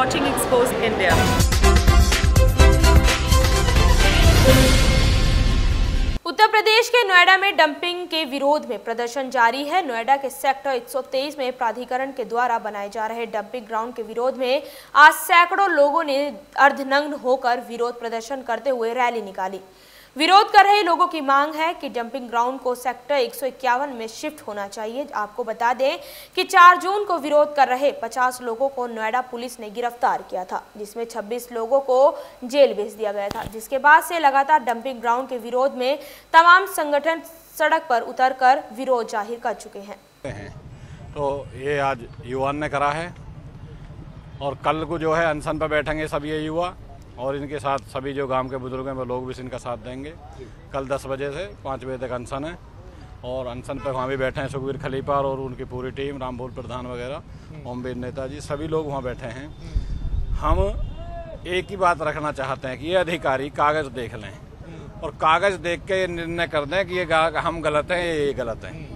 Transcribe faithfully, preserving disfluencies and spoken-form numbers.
watching Exposed India. Uttar Pradesh के नोएडा में dumping के विरोध में प्रदर्शन जारी है। नोएडा के सेक्टर एक सौ तेईस में प्राधिकरण के द्वारा बनाए जा रहे डंपिंग ग्राउंड के विरोध में आज सैकड़ों लोगों ने अर्धनग्न होकर विरोध प्रदर्शन करते हुए रैली निकाली। विरोध कर रहे लोगों की मांग है कि डंपिंग ग्राउंड को सेक्टर एक सौ इक्यावन में शिफ्ट होना चाहिए। आपको बता दें कि चार जून को विरोध कर रहे पचास लोगों को नोएडा पुलिस ने गिरफ्तार किया था, जिसमें छब्बीस लोगों को जेल भेज दिया गया था, जिसके बाद से लगातार डंपिंग ग्राउंड के विरोध में तमाम संगठन सड़क पर उतरकर विरोध जाहिर कर चुके हैं। तो ये आज युवा ने करा है और कल को जो है अनशन पर बैठेंगे सब ये युवा और इनके साथ सभी जो गांव के बुजुर्ग हैं वो लोग भी इनका साथ देंगे। कल दस बजे से पाँच बजे तक अनशन है और अनशन पर वहाँ भी बैठे हैं सुखबीर खलीफा और उनकी पूरी टीम, रामभूल प्रधान वगैरह, ओमवीर नेताजी, सभी लोग वहाँ बैठे हैं। हम एक ही बात रखना चाहते हैं कि ये अधिकारी कागज़ देख लें और कागज़ देख के ये निर्णय कर दें कि ये हम गलत हैं, ये गलत हैं।